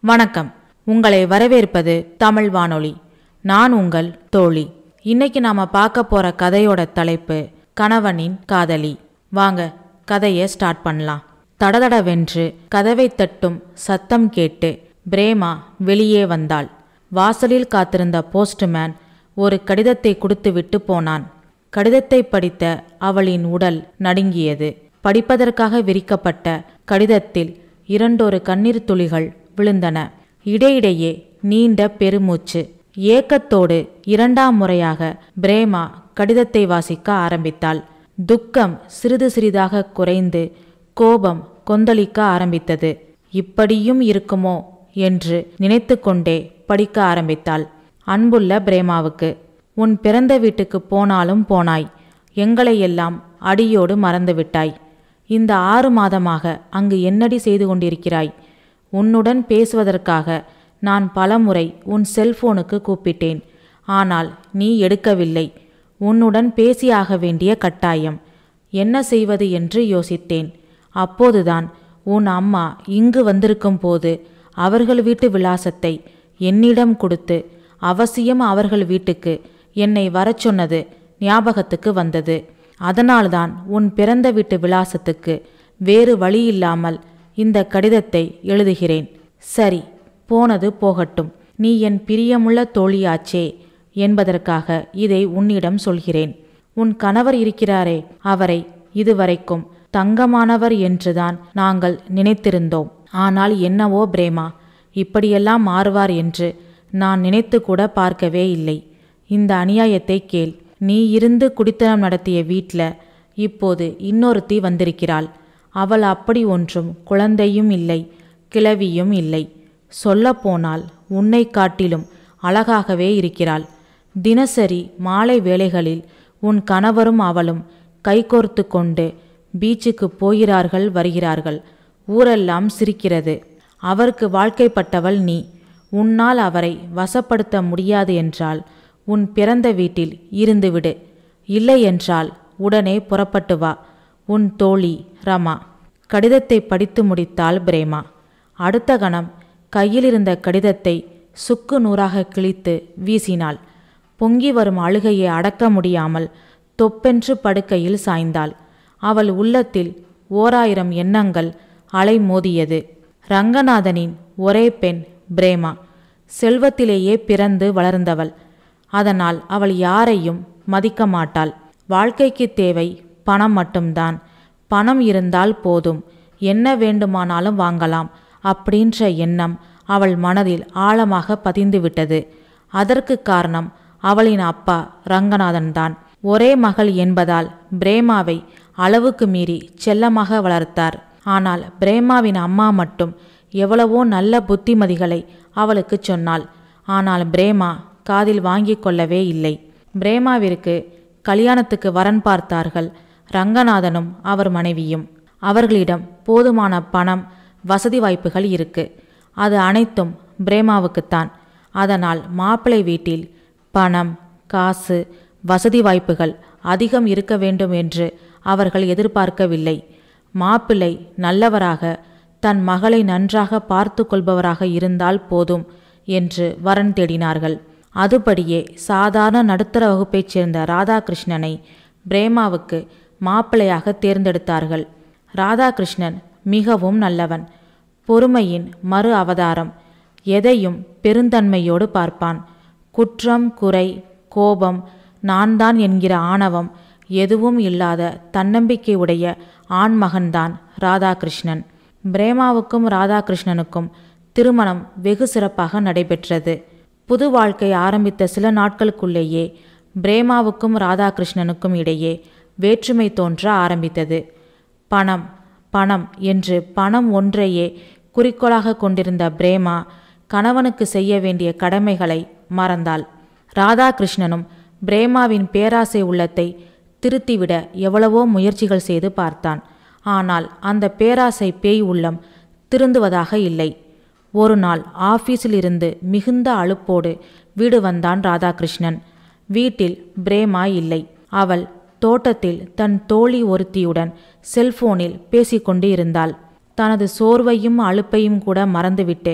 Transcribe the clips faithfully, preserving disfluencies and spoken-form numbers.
வணக்கம். உங்களை வரவேற்பது தமிழ் வானொலி. நான் உங்கள் தோழி. இன்னைக்கு நாம பார்க்க போற கதையோட தலைப்பு கணவனின் காதலி. வாங்க கதையை ஸ்டார்ட் பண்ணலாம். தடதடவென்று கதவை தட்டும் சத்தம் கேட்டு பிரேமா வெளியே வந்தாள். வாசலில் காத்திருந்த போஸ்ட்மேன் ஒரு கடிதத்தை கொடுத்து விட்டு போனான். கடிதத்தை படித்த அவளின் உடல் நடுங்கியது. படிப்பதற்காக விரிக்கப்பட்ட கடிதத்தில் இரண்டொரு கண்ணீர் துளிகள் விழுந்தன. இடையிடையே நீண்ட பெருமூச்சு. ஏக்கத்தோடு இரண்டாம் முறையாக பிரேமா கடிதத்தை வாசிக்க ஆரம்பித்தாள். துக்கம் சிறிது சிறிதாக குறைந்து கோபம் கொந்தளிக்க ஆரம்பித்தது. இப்படியும் இருக்குமோ என்று நினைத்து கொண்டே படிக்க ஆரம்பித்தாள். அன்புள்ள பிரேமாவுக்கு, உன் பிறந்த வீட்டுக்கு போனாலும் போனாய், எங்களையெல்லாம் அடியோடு மறந்துவிட்டாய். இந்த ஆறு மாதமாக அங்கு என்னடி செய்து கொண்டிருக்கிறாய்? உன்னுடன் பேசுவதற்காக நான் பலமுறை உன் செல்போனுக்கு கூப்பிட்டேன். ஆனால் நீ எடுக்கவில்லை. உன்னுடன் பேசியாக வேண்டிய கட்டாயம். என்ன செய்வது என்று யோசித்தேன். அப்போதுதான் உன் அம்மா இங்கு வந்திருக்கும் போது அவர்கள் வீட்டு விலாசத்தை என்னிடம் கொடுத்து அவசியம் அவர்கள் வீட்டுக்கு என்னை வரச் சொன்னது ஞாபகத்துக்கு வந்தது. அதனால்தான் உன் பிறந்த வீட்டு விலாசத்துக்கு வேறு வழியில்லாமல் இந்த கடிதத்தை எழுதுகிறேன். சரி, போனது போகட்டும். நீ என் பிரியமுள்ள தோழியாச்சே என்பதற்காக இதை உன்னிடம் சொல்கிறேன். உன் கணவர் இருக்கிறாரே, அவரை இதுவரைக்கும் தங்கமானவர் என்றுதான் நாங்கள் நினைத்திருந்தோம். ஆனால் என்னவோ பிரேமா, இப்படியெல்லாம் மாறுவார் என்று நான் நினைத்து கூட பார்க்கவே இல்லை. இந்த அநியாயத்தை கேள். நீ இருந்து குடித்தனம் நடத்திய வீட்டில் இப்போது இன்னொருத்தி வந்திருக்கிறாள். அவள் அப்படி ஒன்றும் குழந்தையும் இல்லை, கிழவியும் இல்லை. சொல்லப்போனால் உன்னை காட்டிலும் அழகாகவே இருக்கிறாள். தினசரி மாலை வேளைகளில் உன் கணவரும் அவளும் கைகோர்த்து கொண்டு பீச்சுக்கு போகிறார்கள் வருகிறார்கள். ஊரெல்லாம் சிரிக்கிறது. அவருக்கு வாழ்க்கைப்பட்டவள் நீ. உன்னால் அவரை வசப்படுத்த முடியாது என்றால் உன் பிறந்த வீட்டில் இருந்துவிடு. இல்லை என்றால் உடனே புறப்பட்டு வா. உன் தோழி ரமா. கடிதத்தை படித்து முடித்தாள் பிரேமா. அடுத்த கணம் கையிலிருந்த கடிதத்தை சுக்கு நூறாக கிழித்து வீசினாள். பொங்கி வரும் அழுகையை அடக்க முடியாமல் தொப்பென்று படுக்கையில் சாய்ந்தாள். அவள் உள்ளத்தில் ஓராயிரம் எண்ணங்கள் அலை மோதியது. ரங்கநாதனின் ஒரே பெண் பிரேமா. செல்வத்திலேயே பிறந்து வளர்ந்தவள். அதனால் அவள் யாரையும் மதிக்க மாட்டாள். வாழ்க்கைக்கு தேவை பணம் மட்டும்தான். பணம் இருந்தால் போதும், என்ன வேண்டுமானாலும் வாங்கலாம் அப்படின்ற எண்ணம் அவள் மனதில் ஆழமாக பதிந்துவிட்டது. அதற்கு காரணம் அவளின் அப்பா ரங்கநாதன் தான். ஒரே மகள் என்பதால் பிரேமாவை அளவுக்கு மீறி செல்லமாக வளர்த்தார். ஆனால் பிரேமாவின் அம்மா மட்டும் எவ்வளவோ நல்ல புத்திமதிகளை அவளுக்கு சொன்னாள். ஆனால் பிரேமா காதில் வாங்கி கொள்ளவே இல்லை. பிரேமாவிற்கு கல்யாணத்துக்கு வரன் பார்த்தார்கள் ரங்கநாதனும் அவர் மனைவியும். அவர்களிடம் போதுமான பணம், வசதி வாய்ப்புகள் இருக்கு. அது அனைத்தும் பிரேமாவுக்குத்தான். அதனால் மாப்பிள்ளை வீட்டில் பணம், காசு, வசதி வாய்ப்புகள் அதிகம் இருக்க வேண்டும் என்று அவர்கள் எதிர்பார்க்கவில்லை. மாப்பிள்ளை நல்லவராக, தன் மகளை நன்றாக பார்த்து கொள்பவராக இருந்தால் போதும் என்று வரன் தேடினார்கள். அதுபடியே சாதாரண நடுத்தர வகுப்பைச் சேர்ந்த ராதாகிருஷ்ணனை பிரேமாவுக்கு மாப்பிள்ளையாக தேர்ந்தெடுத்தார்கள். ராதாகிருஷ்ணன் மிகவும் நல்லவன். பொறுமையின் மறு அவதாரம். எதையும் பெருந்தன்மையோடு பார்ப்பான். குற்றம், குறை, கோபம், நான் தான் என்கிற ஆணவம் எதுவும் இல்லாத தன்னம்பிக்கை உடைய ஆண்மகன்தான் ராதாகிருஷ்ணன். பிரேமாவுக்கும் ராதாகிருஷ்ணனுக்கும் திருமணம் வெகு சிறப்பாக நடைபெற்றது. புது வாழ்க்கை ஆரம்பித்த சில நாட்களுக்குள்ளேயே பிரேமாவுக்கும் ராதாகிருஷ்ணனுக்கும் இடையே வேற்றுமை தோன்ற ஆரம்பித்தது. பணம் பணம் என்று பணம் ஒன்றையே குறிக்கோளாக கொண்டிருந்த பிரேமா கணவனுக்கு செய்ய வேண்டிய கடமைகளை மறந்தாள். ராதாகிருஷ்ணனும் பிரேமாவின் பேராசை உள்ளத்தை திருத்திவிட எவ்வளவோ முயற்சிகள் செய்து பார்த்தான். ஆனால் அந்த பேராசை பேய் உள்ளம் திருந்துவதாக இல்லை. ஒரு நாள் ஆபீஸில் இருந்து மிகுந்த அலுப்போடு வீடு வந்தான் ராதாகிருஷ்ணன். வீட்டில் பிரேமா இல்லை. அவள் தோட்டத்தில் தன் தோழி ஒருத்தியுடன் செல்போனில் பேசிக்கொண்டு இருந்தாள். தனது சோர்வையும் அலுப்பையும் கூட மறந்துவிட்டு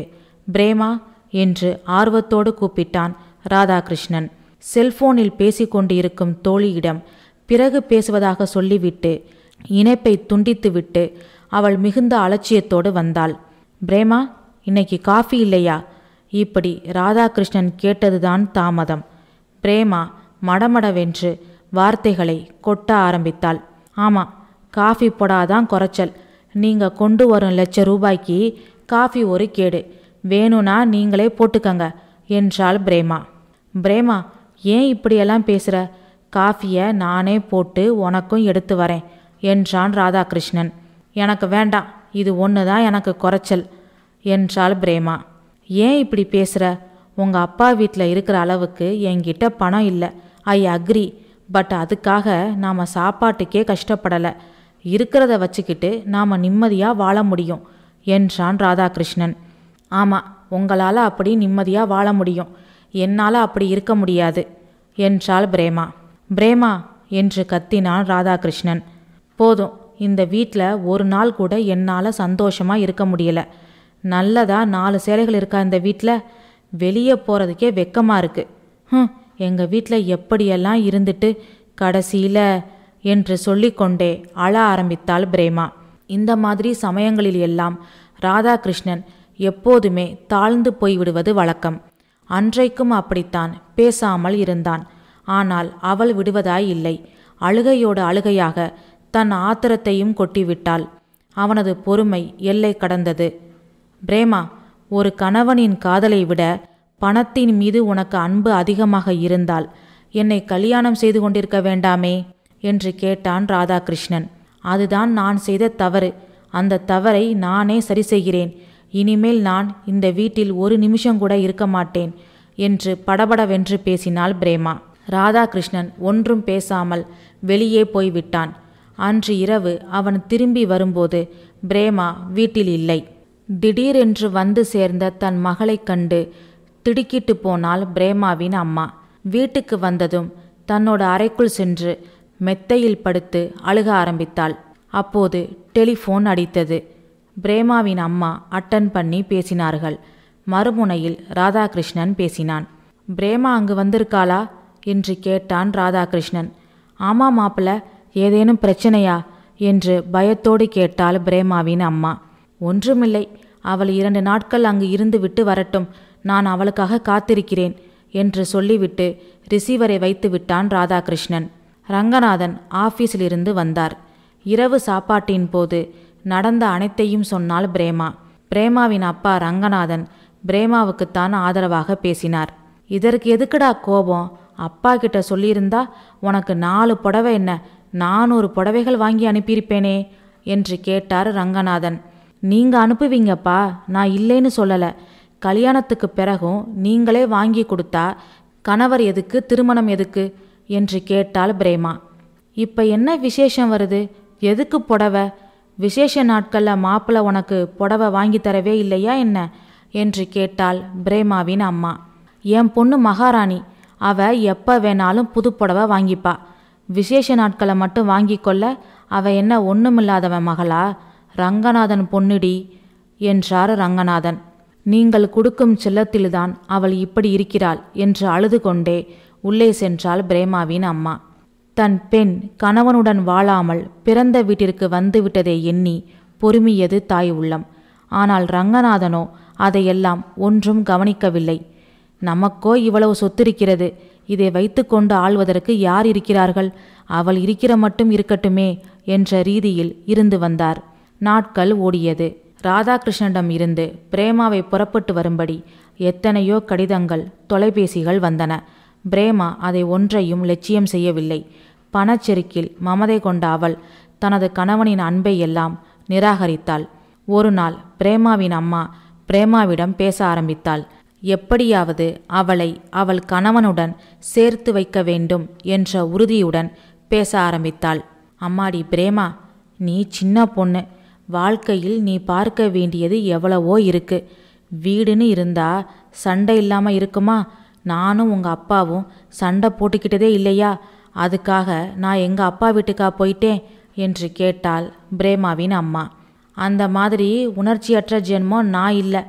பிரேமா என்று ஆர்வத்தோடு கூப்பிட்டான் ராதாகிருஷ்ணன். செல்போனில் பேசிக்கொண்டிருக்கும் தோழியிடம் பிறகு பேசுவதாக சொல்லிவிட்டு இணைப்பை துண்டித்துவிட்டு அவள் மிகுந்த அலட்சியத்தோடு வந்தாள். பிரேமா, இன்னைக்கு காஃபி இல்லையா? இப்படி ராதாகிருஷ்ணன் கேட்டதுதான் தாமதம். பிரேமா மடமடவென்று வார்த்தைகளை கொட்ட ஆரம்பித்தாள். ஆமா, காஃபி போடாதான் குறைச்சல். நீங்க கொண்டு வரும் லட்ச ரூபாய்க்கு காஃபி ஒரு கேடு. வேணும்னா நீங்களே போட்டுக்கங்க என்றாள் பிரேமா. பிரேமா, ஏன் இப்படியெல்லாம் பேசுற? காஃபியை நானே போட்டு உனக்கும் எடுத்து வரேன் என்றான் ராதாகிருஷ்ணன். எனக்கு வேண்டாம், இது ஒன்று தான் எனக்கு குறைச்சல் என்றாள் பிரேமா. ஏன் இப்படி பேசுற? உங்க அப்பா வீட்டில் இருக்கிற அளவுக்கு என்கிட்ட பணம் இல்லை. I agree. பட் அதுக்காக நாம் சாப்பாட்டுக்கே கஷ்டப்படலை. இருக்கிறத வச்சுக்கிட்டு நாம் நிம்மதியாக வாழ முடியும் என்றான் ராதாகிருஷ்ணன். ஆமாம், உங்களால் அப்படி நிம்மதியாக வாழ முடியும், என்னால் அப்படி இருக்க முடியாது என்றாள் பிரேமா. பிரேமா என்று கத்தினான் ராதாகிருஷ்ணன். போதும், இந்த வீட்டில் ஒரு நாள் கூட என்னால் சந்தோஷமாக இருக்க முடியலை. நல்லதா நாலு சேலைகள் இருக்கா இந்த வீட்டில்? வெளியே போகிறதுக்கே வெக்கமாக இருக்குது. ஹம், எங்கள் வீட்டில் எப்படியெல்லாம் இருந்துட்டு கடைசியில் என்று சொல்லிக்கொண்டே அழ ஆரம்பித்தாள் பிரேமா. இந்த மாதிரி சமயங்களில் எல்லாம் ராதாகிருஷ்ணன் எப்போதுமே தாழ்ந்து போய்விடுவது வழக்கம். அன்றைக்கும் அப்படித்தான் பேசாமல் இருந்தான். ஆனால் அவள் விடுவதாய் இல்லை. அழுகையோடு அழுகையாக தன் ஆத்திரத்தையும் கொட்டிவிட்டாள். அவனது பொறுமை எல்லை கடந்தது. பிரேமா, ஒரு கணவனின் காதலை விட பணத்தின் மீது உனக்கு அன்பு அதிகமாக இருந்தால் என்னை கல்யாணம் செய்து கொண்டிருக்க வேண்டாமே என்று கேட்டான் ராதாகிருஷ்ணன். அதுதான் நான் செய்த தவறு. அந்த தவறை நானே சரி செய்கிறேன். இனிமேல் நான் இந்த வீட்டில் ஒரு நிமிஷம் கூட இருக்க மாட்டேன் என்று படபடவென்று பேசினாள் பிரேமா. ராதாகிருஷ்ணன் ஒன்றும் பேசாமல் வெளியே போய்விட்டான். அன்று இரவு அவன் திரும்பி வரும்போது பிரேமா வீட்டில் இல்லை. திடீரென்று வந்து சேர்ந்த தன் மகளைக் கண்டு திடுக்கிட்டு போனாள் பிரேமாவின் அம்மா. வீட்டுக்கு வந்ததும் தன்னோட அறைக்குள் சென்று மெத்தையில் படுத்து அழுக ஆரம்பித்தாள். அப்போது டெலிஃபோன் அடித்தது. பிரேமாவின் அம்மா அட்டன் பண்ணி பேசினார்கள். மறுமுனையில் ராதாகிருஷ்ணன் பேசினான். பிரேமா அங்கு வந்திருக்காளா என்று கேட்டான் ராதாகிருஷ்ணன். ஆமா மாப்பிள்ள, ஏதேனும் பிரச்சனையா என்று பயத்தோடு கேட்டாள் பிரேமாவின் அம்மா. ஒன்றுமில்லை, அவள் இரண்டு நாட்கள் அங்கு இருந்து விட்டு வரட்டும், நான் அவளுக்காக காத்திருக்கிறேன் என்று சொல்லிவிட்டு ரிசீவரை வைத்து விட்டான் ராதாகிருஷ்ணன். ரங்கநாதன் ஆபீஸிலிருந்து வந்தார். இரவு சாப்பாட்டின் போது நடந்த அனைத்தையும் சொன்னாள் பிரேமா. பிரேமாவின் அப்பா ரங்கநாதன் பிரேமாவுக்குத்தான் ஆதரவாக பேசினார். இதற்கு எதுக்குடா கோபம்? அப்பா கிட்ட சொல்லியிருந்தா உனக்கு நாலு புடவை என்ன நானூறு புடவைகள் வாங்கி அனுப்பியிருப்பேனே என்று கேட்டார் ரங்கநாதன். நீங்க அனுப்புவீங்கப்பா, நான் இல்லைன்னு சொல்லலை. கல்யாணத்துக்கு பிறகும் நீங்களே வாங்கி கொடுத்தா கணவர் எதுக்கு, திருமணம் எதுக்கு என்று கேட்டாள் பிரேமா. இப்ப என்ன விசேஷம் வருது? எதுக்கு புடவை? விசேஷ நாட்களில் மாப்பிள்ளை உனக்கு புடவை வாங்கி தரவே இல்லையா என்ன என்று கேட்டாள் பிரேமாவின் அம்மா. என் பொண்ணு மகாராணி, அவ எப்போ வேணாலும் புது புடவை வாங்கிப்பா. விசேஷ நாட்களை மட்டும் வாங்கி கொள்ள அவ என்ன ஒன்றுமில்லாதவன் மகளா? ரங்கநாதன் பொன்னுடி என்றார் ரங்கநாதன். நீங்கள் கொடுக்கும் செல்லத்தில்தான் அவள் இப்படி இருக்கிறாள் என்று அழுது கொண்டே உள்ளே சென்றாள் பிரேமாவின் அம்மா. தன் பெண் கணவனுடன் வாழாமல் பிறந்த வீட்டிற்கு வந்துவிட்டதை எண்ணி பொறுமியது தாய் உள்ளம். ஆனால் ரங்கநாதனோ அதையெல்லாம் ஒன்றும் கவனிக்கவில்லை. நமக்கோ இவ்வளவு சொத்திருக்கிறது, இதை வைத்து கொண்டு ஆள்வதற்கு யார் இருக்கிறார்கள்? அவள் இருக்கிற மட்டும் இருக்கட்டுமே என்ற ரீதியில் இருந்து வந்தார். நாட்கள் ஓடியது. ராதாகிருஷ்ணனிடம் இருந்து பிரேமாவை புறப்பட்டு வரும்படி எத்தனையோ கடிதங்கள், தொலைபேசிகள் வந்தன. பிரேமா அதை ஒன்றையும் லட்சியம் செய்யவில்லை. பணச்செருக்கில் மமதை கொண்ட அவள் தனது கணவனின் அன்பை எல்லாம் நிராகரித்தாள். ஒரு நாள் பிரேமாவின் அம்மா பிரேமாவிடம் பேச ஆரம்பித்தாள். எப்படியாவது அவளை அவள் கணவனுடன் சேர்த்து வைக்க வேண்டும் என்ற உறுதியுடன் பேச ஆரம்பித்தாள். அம்மாடி பிரேமா, நீ சின்ன பொண்ணு, வாழ்க்கையில் நீ பார்க்க வேண்டியது எவ்வளவோ இருக்கு. வீடுன்னு இருந்தா சண்டை இல்லாமல் இருக்குமா? நானும் உங்கள் அப்பாவும் சண்டை போட்டுக்கிட்டதே இல்லையா? அதுக்காக நான் எங்கள் அப்பா வீட்டுக்கா போயிட்டேன் என்று கேட்டாள் பிரேமாவின் அம்மா. அந்த மாதிரி உணர்ச்சியற்ற ஜென்மம் நான் இல்லை.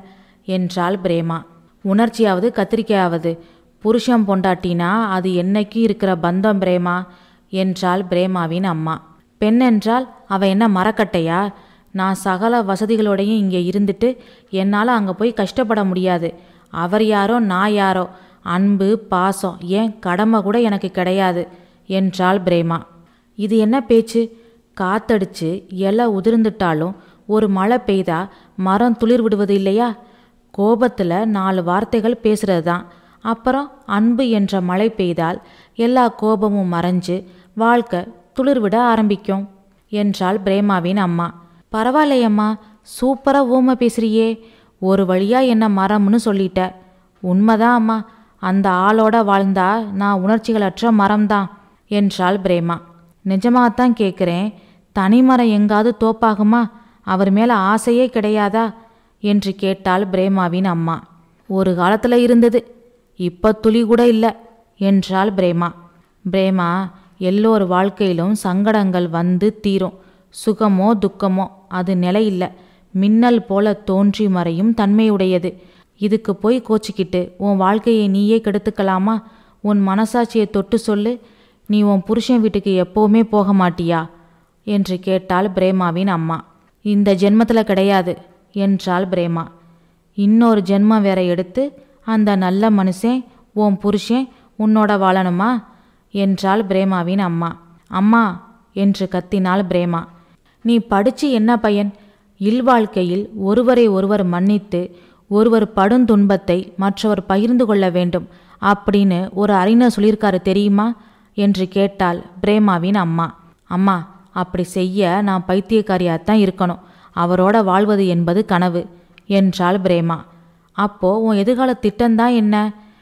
என்றாள் பிரேமா. உணர்ச்சியாவது கத்திரிக்கையாவது, புருஷன் பொண்டாட்டினா அது என்னைக்கு இருக்கிற பந்தம் பிரேமா என்றாள் பிரேமாவின் அம்மா. பெண் என்றால் அவ என்ன மரக்கட்டையா? நான் சகல வசதிகளோடையும் இங்கே இருந்துட்டு என்னால் அங்கே போய் கஷ்டப்பட முடியாது. அவர் யாரோ நான் யாரோ, அன்பு பாசம் ஏன் கடமை கூட எனக்கு கிடையாது என்றாள் பிரேமா. இது என்ன பேச்சு? காத்தடிச்சு இலை உதிர்ந்துட்டாலும் ஒரு மழை பெய்தா மரம் துளிர் விடுவது இல்லையா? கோபத்தில் நாலு வார்த்தைகள் பேசுறது தான். அப்புறம் அன்பு என்ற மழை பெய்தால் எல்லா கோபமும் மறைஞ்சு வாழ்க்கை துளிர் விட ஆரம்பிக்கும் என்றாள் பிரேமாவின் அம்மா. பரவாயில்லையம்மா, சூப்பராக ஊமை பேசுறியே. ஒரு வழியா என்ன மரம்னு சொல்லிட்ட. உண்மைதான் அம்மா, அந்த ஆளோட வாழ்ந்தா நான் உணர்ச்சிகளற்ற மரம்தான் என்றாள் பிரேமா. நிஜமாகத்தான் கேட்குறேன், தனிமரம் எங்காவது தோப்பாகுமா? அவர் மேலே ஆசையே கிடையாதா என்று கேட்டாள் பிரேமாவின் அம்மா. ஒரு காலத்தில் இருந்தது, இப்போ துளி கூட இல்லை என்றாள் பிரேமா. பிரேமா, எல்லோர் வாழ்க்கையிலும் சங்கடங்கள் வந்து தீரும். சுகமோ துக்கமோ அது நிலையில்லை, மின்னல் போல தோன்றி மறையும் தன்மையுடையது. இதுக்கு போய் கோச்சிக்கிட்டு உன் வாழ்க்கையை நீயே கெடுத்துக்கலாமா? உன் மனசாட்சியை தொட்டு சொல்லு, நீ உன் புருஷன் வீட்டுக்கு எப்போவுமே போக மாட்டியா என்று கேட்டாள் பிரேமாவின் அம்மா. இந்த ஜென்மத்தில் கிடையாது என்றாள் பிரேமா. இன்னொரு ஜென்மம் வேற எடுத்து அந்த நல்ல மனுஷன் உன் புருஷன் உன்னோட வாழணுமா என்றாள் பிரேமாவின் அம்மா. அம்மா என்று கத்தினாள் பிரேமா. நீ படிச்சு என்ன பயன்? இல்வாழ்க்கையில் ஒருவரை ஒருவர் மன்னித்து ஒருவர் படும் துன்பத்தை மற்றவர் பகிர்ந்து கொள்ள வேண்டும் அப்படின்னு ஒரு அறிஞர் சொல்லியிருக்காரு தெரியுமா என்று கேட்டாள் பிரேமாவின் அம்மா. அம்மா, அப்படி செய்ய நான் பைத்தியக்காரியாத்தான் இருக்கணும். அவரோட வாழ்வது என்பது கனவு என்றாள் பிரேமா. அப்போ உன் எதிர்கால திட்டம்தான் என்ன?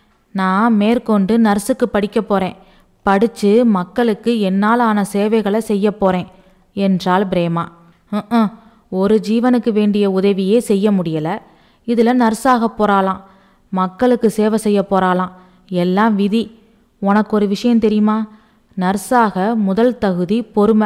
நான் மேற்கொண்டு நர்ஸுக்கு படிக்க போறேன். படித்து மக்களுக்கு என்னால் ஆன சேவைகளை செய்ய போறேன் என்றாள் பிரேமா. ம் ஒரு ஜீவனுக்கு வேண்டிய உதவியே செய்ய முடியலை, இதில் நர்ஸாக போகிறாளாம், மக்களுக்கு சேவை செய்ய போகிறாளாம். எல்லாம் விதி. உனக்கு ஒரு விஷயம் தெரியுமா? நர்ஸாக முதல் தகுதி பொறுமை.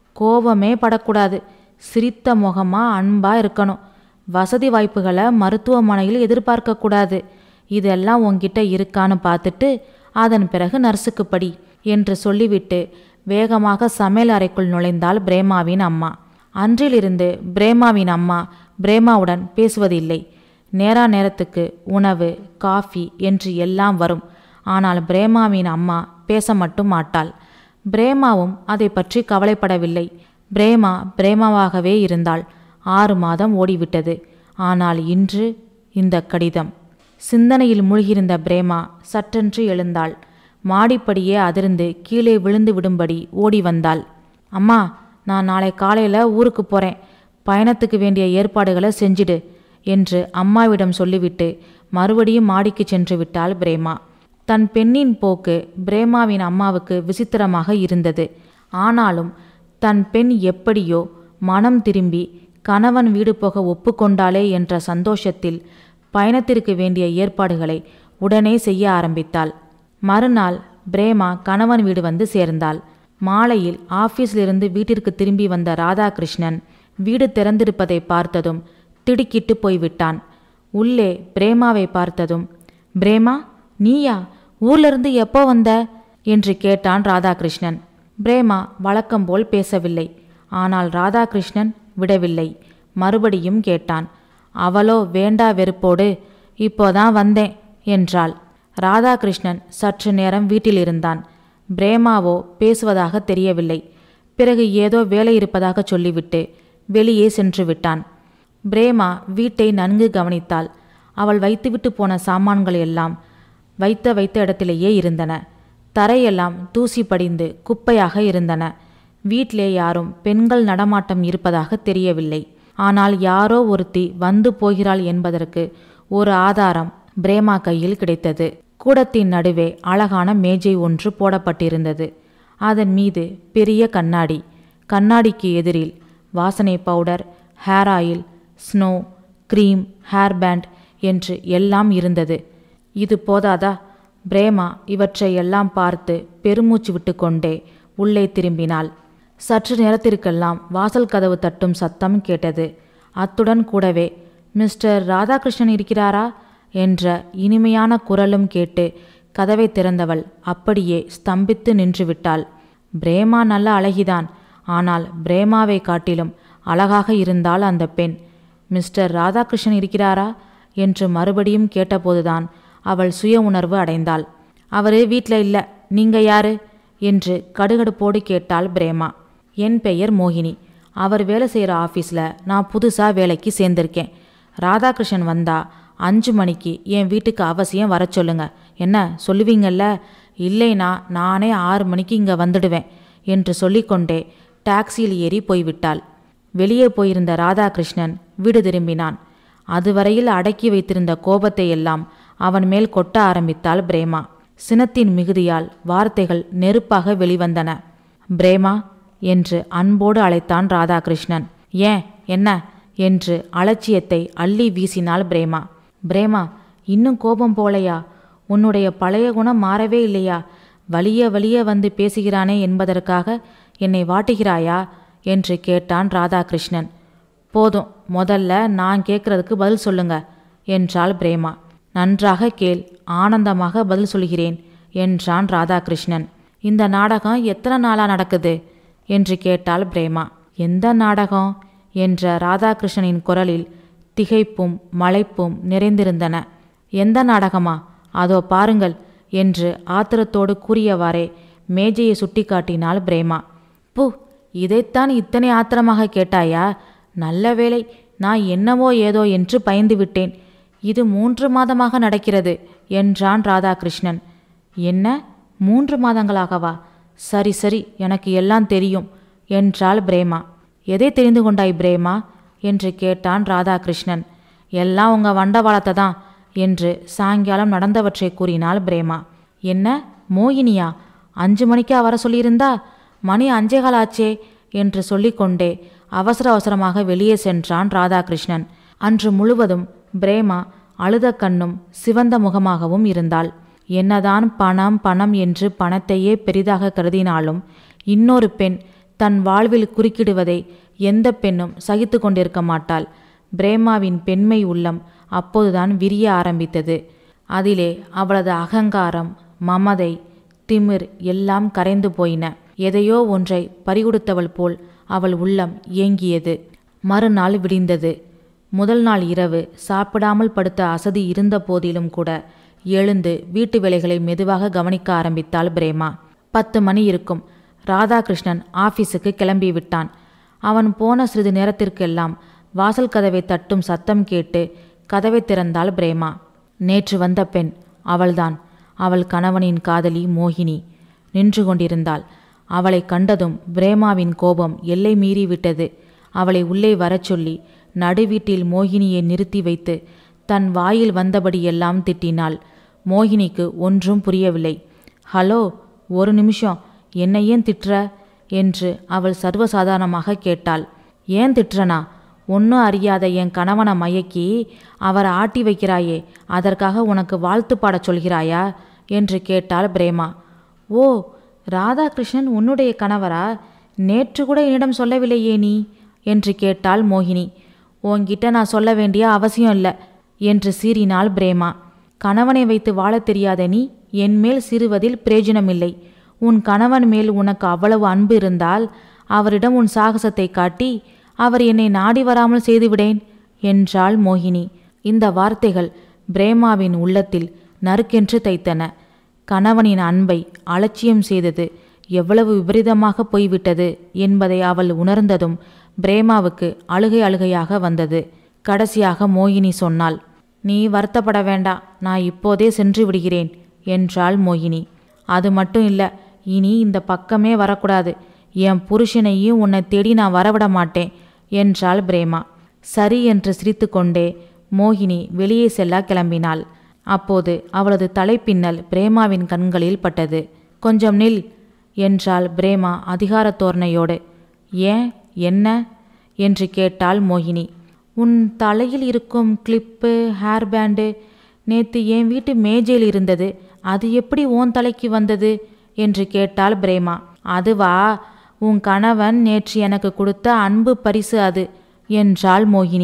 கோபமே படக்கூடாது. சிரித்த முகமாக அன்பாக இருக்கணும். வசதி வாய்ப்புகளை மருத்துவமனையில் எதிர்பார்க்கக்கூடாது. இதெல்லாம் உன்கிட்ட இருக்கான்னு பார்த்துட்டு அதன் பிறகு நர்ஸுக்கு படி என்று சொல்லிவிட்டு வேகமாக சமையல் அறைக்குள் நுழைந்தாள் பிரேமாவின் அம்மா. அன்றிலிருந்து பிரேமாவின் அம்மா பிரேமாவுடன் பேசுவதில்லை. நேரா நேரத்துக்கு உணவு காஃபி என்று எல்லாம் வரும். ஆனால் பிரேமாவின் அம்மா பேச மட்டும் மாட்டாள். பிரேமாவும் அதை பற்றி கவலைப்படவில்லை. பிரேமா பிரேமாவாகவே இருந்தாள். ஆறு மாதம் ஓடிவிட்டது. ஆனால் இன்று இந்த கடிதம். சிந்தனையில் மூழ்கியிருந்த பிரேமா சற்றென்று எழுந்தாள். மாடிப்படியே அதிர்ந்து கீழே விழுந்து விடும்படி ஓடி வந்தாள். அம்மா, நான் நாளை காலையில் ஊருக்கு போகிறேன். பயணத்துக்கு வேண்டிய ஏற்பாடுகளை செஞ்சிடு என்று அம்மாவிடம் சொல்லிவிட்டு மறுபடியும் மாடிக்கு சென்று விட்டாள் பிரேமா. தன் பெண்ணின் போக்கு பிரேமாவின் அம்மாவுக்கு விசித்திரமாக இருந்தது. ஆனாலும் தன் பெண் எப்படியோ மனம் திரும்பி கணவன் வீடு போக ஒப்புக்கொண்டாளே என்ற சந்தோஷத்தில் பயணத்திற்கு வேண்டிய ஏற்பாடுகளை உடனே செய்ய ஆரம்பித்தாள். மறுநாள் பிரேமா கணவன் வீடு வந்து சேர்ந்தாள். மாலையில் ஆபீஸிலிருந்து வீட்டிற்கு திரும்பி வந்த ராதாகிருஷ்ணன் வீடு திறந்திருப்பதை பார்த்ததும் திடுக்கிட்டு போய்விட்டான். உள்ளே பிரேமாவை பார்த்ததும், பிரேமா, நீயா? ஊர்லிருந்து எப்போ வந்த என்று கேட்டான் ராதாகிருஷ்ணன். பிரேமா வழக்கம்போல் பேசவில்லை. ஆனால் ராதாகிருஷ்ணன் விடவில்லை. மறுபடியும் கேட்டான். அவளோ வேண்டா வெறுப்போடு, இப்போதான் வந்தேன் என்றாள். ராதாகிருஷ்ணன் சற்று நேரம் வீட்டில் இருந்தான். பிரேமாவோ பேசுவதாக தெரியவில்லை. பிறகு ஏதோ வேலை இருப்பதாக சொல்லிவிட்டு வெளியே சென்று விட்டான். பிரேமா வீட்டை நன்கு கவனித்தாள். அவள் வைத்துவிட்டு போன சாமான்கள் எல்லாம் வைத்த வைத்த இடத்திலேயே இருந்தன. தரையெல்லாம் தூசி படிந்து குப்பையாக இருந்தன. வீட்டிலே யாரும் பெண்கள் நடமாட்டம் இருப்பதாக தெரியவில்லை. ஆனால் யாரோ ஒருத்தி வந்து போகிறாள் என்பதற்கு ஒரு ஆதாரம் பிரேமா கையில் கிடைத்தது. கூடத்தின் நடுவே அழகான மேஜை ஒன்று போடப்பட்டிருந்தது. அதன் மீது பெரிய கண்ணாடி. கண்ணாடிக்கு எதிரில் வாசனை powder, hair oil, snow, cream, hair band என்று எல்லாம் இருந்தது. இது போதாதா? பிரேமா இவற்றை எல்லாம் பார்த்து பெருமூச்சு விட்டு கொண்டே உள்ளே திரும்பினாள். சற்று நேரத்திற்கெல்லாம் வாசல் கதவு தட்டும் சத்தம் கேட்டது. அத்துடன் கூடவே மிஸ்டர் ராதாகிருஷ்ணன் இருக்கிறாரா என்ற இனிமையான குரலும் கேட்டு கதவை திறந்தவள் அப்படியே ஸ்தம்பித்து நின்றுவிட்டாள். பிரேமா நல்ல அழகிதான். ஆனால் பிரேமாவை காட்டிலும் அழகாக இருந்தாள் அந்த பெண். மிஸ்டர் ராதாகிருஷ்ணன் இருக்கிறாரா என்று மறுபடியும் கேட்டபோதுதான் அவள் சுய உணர்வு அடைந்தாள். அவரு வீட்டில் இல்லை, நீங்க யாரு என்று கடுகடுப்போடு கேட்டாள் பிரேமா. என் பெயர் மோகினி. அவர் வேலை செய்கிற ஆஃபீஸில் நான் புதுசாக வேலைக்கு சேர்ந்திருக்கேன். ராதாகிருஷ்ணன் வந்தா அஞ்சு மணிக்கு என் வீட்டுக்கு அவசியம் வர சொல்லுங்க. என்ன சொல்லுவீங்கல்ல? இல்லைனா நானே ஆறு மணிக்கு இங்கே வந்துடுவேன் என்று சொல்லிக்கொண்டே டாக்ஸியில் ஏறி போய்விட்டாள். வெளியே போயிருந்த ராதாகிருஷ்ணன் வீடு திரும்பினான். அதுவரையில் அடக்கி வைத்திருந்த கோபத்தை எல்லாம் அவன் மேல் கொட்ட ஆரம்பித்தாள் பிரேமா. சினத்தின் மிகுதியால் வார்த்தைகள் நெருப்பாக வெளிவந்தன. பிரேமா என்று அன்போடு அழைத்தான் ராதாகிருஷ்ணன். ஏன் என்ன என்று அலட்சியத்தை அள்ளி வீசினாள் பிரேமா. பிரேமா, இன்னும் கோபம் போலையா? உன்னுடைய பழைய குணம் மாறவே இல்லையா? வலிய வலிய வந்து பேசுகிறானே என்பதற்காக என்னை வாட்டுகிறாயா என்று கேட்டான் ராதாகிருஷ்ணன். போதும், முதல்ல நான் கேட்கறதுக்கு பதில் சொல்லுங்க என்றாள் பிரேமா. நன்றாக கேள், ஆனந்தமாக பதில் சொல்கிறேன் என்றான் ராதாகிருஷ்ணன். இந்த நாடகம் எத்தனை நாளா நடக்குது என்று கேட்டாள் பிரேமா. எந்த நாடகம் என்ற ராதாகிருஷ்ணனின் குரலில் திகைப்பும் மலைப்பும் நிறைந்திருந்தன. எந்த நாடகமா? அதோ பாருங்கள் என்று ஆத்திரத்தோடு கூறியவாறே மேஜையை சுட்டி காட்டினாள் பிரேமா. பூ, இதைத்தான் இத்தனை ஆத்திரமாக கேட்டாயா? நல்ல வேளை, நான் என்னவோ ஏதோ என்று பயந்து விட்டேன். இது மூன்று மாதமாக நடக்கிறது என்றான் ராதாகிருஷ்ணன். என்ன, மூன்று மாதங்களாகவா? சரி சரி, எனக்கு எல்லாம் தெரியும் என்றாள் பிரேமா. எதை தெரிந்து கொண்டாய் பிரேமா என்று கேட்டான் ராதாகிருஷ்ணன். எல்லாம் உங்க வண்டவாளத்தை தான் என்று சாயங்காலம் நடந்தவற்றை கூறினாள் பிரேமா. என்ன, மோகினியா? அஞ்சு மணிக்கா வர சொல்லியிருந்தா? மணி அஞ்சேகால் ஆச்சே என்று சொல்லிக்கொண்டே அவசர அவசரமாக வெளியே சென்றான் ராதாகிருஷ்ணன். அன்று முழுவதும் பிரேமா அழுத கண்ணும் சிவந்த முகமாகவும் இருந்தாள். என்னதான் பணம் பணம் என்று பணத்தையே பெரிதாக கருதினாலும் இன்னொரு பெண் தன் வாழ்வில் குறுக்கிடுவதை எந்த பெண்ணும் சகித்து கொண்டிருக்க மாட்டாள். பிரேமாவின் பெண்மை உள்ளம் அப்போதுதான் விரிய ஆரம்பித்தது. அதிலே அவளது அகங்காரம், மமதை, திமிர் எல்லாம் கரைந்து போயின. எதையோ ஒன்றை பறிகொடுத்தவள் போல் அவள் உள்ளம் ஏங்கியது. மறுநாள் விடிந்தது. முதல் நாள் இரவு சாப்பிடாமல் படுத்த அசதி இருந்த போதிலும் கூட எழுந்து வீட்டு வேலைகளை மெதுவாக கவனிக்க ஆரம்பித்தாள் பிரேமா. பத்து மணி இருக்கும். ராதாகிருஷ்ணன் ஆபீஸுக்கு கிளம்பி விட்டான். அவன் போன சிறிது நேரத்திற்கெல்லாம் வாசல் கதவை தட்டும் சத்தம் கேட்டு கதவை திறந்தாள் பிரேமா. நேற்று வந்த பெண் அவள்தான். அவள் கணவனின் காதலி மோகினி நின்று கொண்டிருந்தாள். அவளை கண்டதும் பிரேமாவின் கோபம் எல்லை மீறிவிட்டது. அவளை உள்ளே வரச் சொல்லி நடுவீட்டில் மோகினியை நிறுத்தி வைத்து தன் வாயில் வந்தபடியெல்லாம் திட்டினாள். மோகினிக்கு ஒன்றும் புரியவில்லை. ஹலோ, ஒரு நிமிஷம், என்னை ஏன் திட்டுற என்று அவள் சர்வசாதாரணமாக கேட்டாள். ஏன் திட்டுறனா? ஒன்றும் அறியாத என் கணவனை மயக்கி அவரை ஆட்டி வைக்கிறாயே, அதற்காக உனக்கு வாழ்த்து பாடச் சொல்கிறாயா என்று கேட்டாள் பிரேமா. ஓ, ராதாகிருஷ்ணன் உன்னுடைய கணவரா? நேற்று கூட என்னிடம் சொல்லவில்லையே நீ என்று கேட்டாள் மோகினி. உன்கிட்ட நான் சொல்ல வேண்டிய அவசியம் இல்லை என்று சீறினாள் பிரேமா. கணவனை வைத்து வாழத் தெரியாத நீ என்மேல் சிறுவதில் பிரயோஜனமில்லை. உன் கணவன் மேல் உனக்கு அவ்வளவு அன்பு இருந்தால் அவரிடம் உன் சாகசத்தை காட்டி அவர் என்னை நாடி வராமல் செய்துவிடேன் என்றாள் மோகினி. இந்த வார்த்தைகள் பிரேமாவின் உள்ளத்தில் நறுக்கென்று தைத்தன. கணவனின் அன்பை அலட்சியம் செய்தது எவ்வளவு விபரீதமாக போய்விட்டது என்பதை அவள் உணர்ந்ததும் பிரேமாவுக்கு அழுகை அழுகையாக வந்தது. கடைசியாக மோகினி சொன்னாள், நீ வருத்தப்பட வேண்டாம், நான் இப்போதே சென்று விடுகிறேன் என்றாள் மோகினி. அது மட்டும் இல்லை, இனி இந்த பக்கமே வரக்கூடாது. என் புருஷனையும் உன்னை தேடி நான் வரவிட மாட்டேன் என்றாள் பிரேமா. சரி என்று சிரித்து கொண்டே மோகினி வெளியே செல்ல கிளம்பினாள். அப்போது அவளது தலைப்பின்னல் பிரேமாவின் கண்களில் பட்டது. கொஞ்சம் நில் என்றாள் பிரேமா அதிகார தோரணையோடு. ஏன், என்ன என்று கேட்டாள் மோகினி. உன் தலையில் இருக்கும் கிளிப்பு, ஹேர் பேண்டு நேற்று என் வீட்டு மேஜையில் இருந்தது, அது எப்படி உன் தலைக்கு வந்தது என்று கேட்டாள் பிரேமா. அதுவா, உன் கணவன் நேற்று எனக்கு கொடுத்த அன்பு பரிசு அது என்றாள் மோகினி.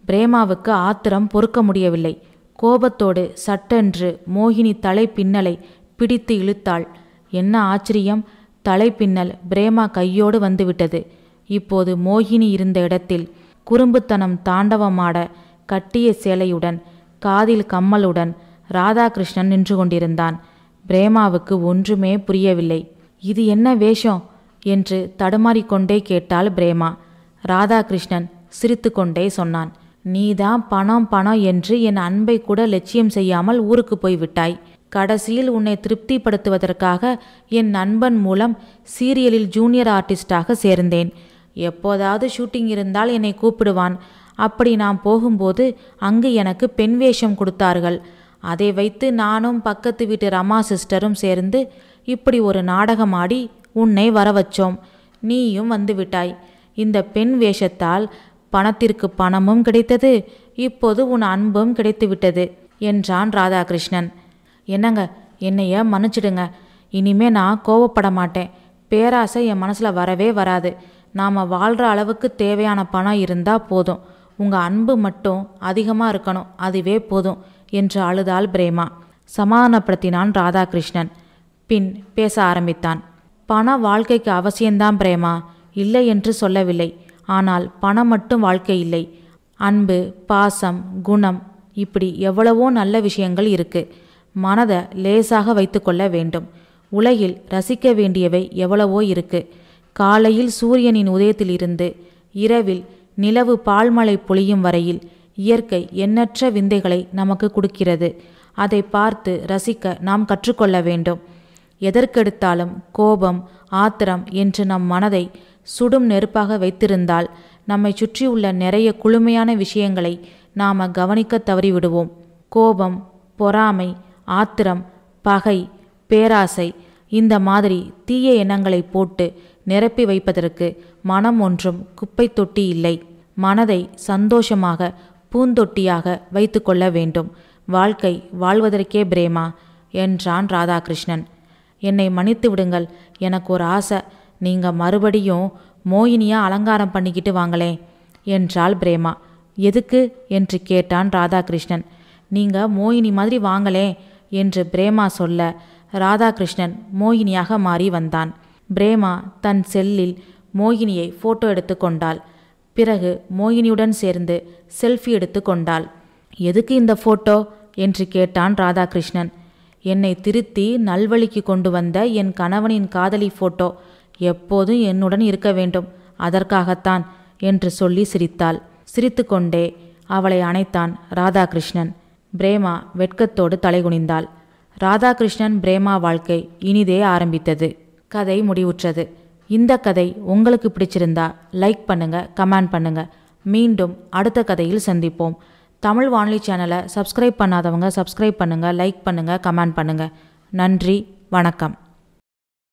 பிரேமாவுக்கு ஆத்திரம் பொறுக்க முடியவில்லை. கோபத்தோடு சட்டென்று மோகினி தலை பின்னலை பிடித்து இழுத்தாள். என்ன ஆச்சரியம்! தலைப்பின்னல் பிரேமா கையோடு வந்துவிட்டது. இப்போது மோகினி இருந்த இடத்தில் குறும்புத்தனம் தாண்டவமாட கட்டிய சேலையுடன் காதில் கம்மலுடன் ராதாகிருஷ்ணன் நின்று கொண்டிருந்தான். பிரேமாவுக்கு ஒன்றுமே புரியவில்லை. இது என்ன வேஷம் என்று தடுமாறிக்கொண்டே கேட்டாள் பிரேமா. ராதாகிருஷ்ணன் சிரித்து கொண்டே சொன்னான், நீதான் பணம் பணம் என்று என் அன்பை கூட லட்சியம் செய்யாமல் ஊருக்கு போய்விட்டாய். கடைசியில் உன்னை திருப்திப்படுத்துவதற்காக என் நண்பன் மூலம் சீரியலில் ஜூனியர் ஆர்டிஸ்டாக சேர்ந்தேன். எப்போதாவது ஷூட்டிங் இருந்தால் என்னை கூப்பிடுவான். அப்படி நான் போகும்போது அங்கு எனக்கு பெண் வேஷம் கொடுத்தார்கள். அதை வைத்து நானும் பக்கத்து வீட்டு ரமா சிஸ்டரும் சேர்ந்து இப்படி ஒரு நாடகம் ஆடி உன்னை வர வச்சோம். நீயும் வந்து விட்டாய். இந்த பெண் வேஷத்தால் பணத்திற்கு பணமும் கிடைத்தது, இப்போது உன் அன்பும் கிடைத்து விட்டது என்றான் ராதாகிருஷ்ணன். என்னங்க, என்னைய மன்னிச்சிடுங்க. இனிமே நான் கோவப்பட மாட்டேன். பேராசை என் மனசில் வரவே வராது. நாம் வாழ்கிற அளவுக்கு தேவையான பணம் இருந்தால் போதும். உங்கள் அன்பு மட்டும் அதிகமாக இருக்கணும், அதுவே போதும் என்று அழுதாள் பிரேமா. சமாதானப்படுத்தினான் ராதாகிருஷ்ணன். பின் பேச ஆரம்பித்தான். பணம் வாழ்க்கைக்கு அவசியம்தான் பிரேமா, இல்லை என்று சொல்லவில்லை. ஆனால் பணம் மட்டும் வாழ்க்கை இல்லை. அன்பு, பாசம், குணம், இப்படி எவ்வளவோ நல்ல விஷயங்கள் இருக்கு. மனதை லேசாக வைத்து கொள்ள வேண்டும். உலகில் ரசிக்க வேண்டியவை எவ்வளவோ இருக்கு. காலையில் சூரியனின் உதயத்திலிருந்து இரவில் நிலவு பால்மழை பொழியும் வரையில் இயற்கை எண்ணற்ற விந்தைகளை நமக்கு கொடுக்கிறது. அதை பார்த்து ரசிக்க நாம் கற்றுக்கொள்ள வேண்டும். எதற்கெடுத்தாலும் கோபம், ஆத்திரம் என்று நம் மனதை சுடும் நெருப்பாக வைத்திருந்தால் நம்மை சுற்றியுள்ள நிறைய குளுமையான விஷயங்களை நாம் கவனிக்க தவறிவிடுவோம். கோபம், பொறாமை, ஆத்திரம், பகை, பேராசை இந்த மாதிரி தீய எண்ணங்களை போட்டு நிரப்பி வைப்பதற்கு மனம் ஒன்றும் குப்பை தொட்டி இல்லை. மனதை சந்தோஷமாக பூந்தொட்டியாக வைத்து கொள்ள வேண்டும். வாழ்க்கை வாழ்வதற்கே பிரேமா என்றான் ராதாகிருஷ்ணன். என்னை மன்னித்து விடுங்கள். எனக்கு ஒரு ஆசை. நீங்கள் மறுபடியும் மோகினியா அலங்காரம் பண்ணிக்கிட்டு வாங்களே என்றாள் பிரேமா. எதுக்கு என்று கேட்டான் ராதாகிருஷ்ணன். நீங்கள் மோகினி மாதிரி வாங்களே என்று பிரேமா சொல்ல ராதாகிருஷ்ணன் மோகினியாக மாறி வந்தான். பிரேமா தன் செல்லில் மோகினியை ஃபோட்டோ எடுத்து கொண்டாள். பிறகு மோகினியுடன் சேர்ந்து செல்ஃபி எடுத்து கொண்டாள். எதுக்கு இந்த ஃபோட்டோ என்று கேட்டான் ராதாகிருஷ்ணன். என்னை திருத்தி நல்வழிக்கு கொண்டு வந்த என் கணவனின் காதலி ஃபோட்டோ எப்போதும் என்னுடன் இருக்க வேண்டும், அதற்காகத்தான் என்று சொல்லி சிரித்தாள். சிரித்து கொண்டே அவளை அணைத்தான் ராதாகிருஷ்ணன். பிரேமா வெட்கத்தோடு தலைகுனிந்தாள். ராதாகிருஷ்ணன் பிரேமா வாழ்க்கை இனிதே ஆரம்பித்தது. கதை முடிவுற்றது. இந்த கதை உங்களுக்கு பிடிச்சிருந்தா லைக் பண்ணுங்க, கமெண்ட் பண்ணுங்க. மீண்டும் அடுத்த கதையில் சந்திப்போம். தமிழ் வானொலி சேனலை சப்ஸ்கிரைப் பண்ணாதவங்க சப்ஸ்கிரைப் பண்ணுங்க, லைக் பண்ணுங்க, கமெண்ட் பண்ணுங்க. நன்றி, வணக்கம்.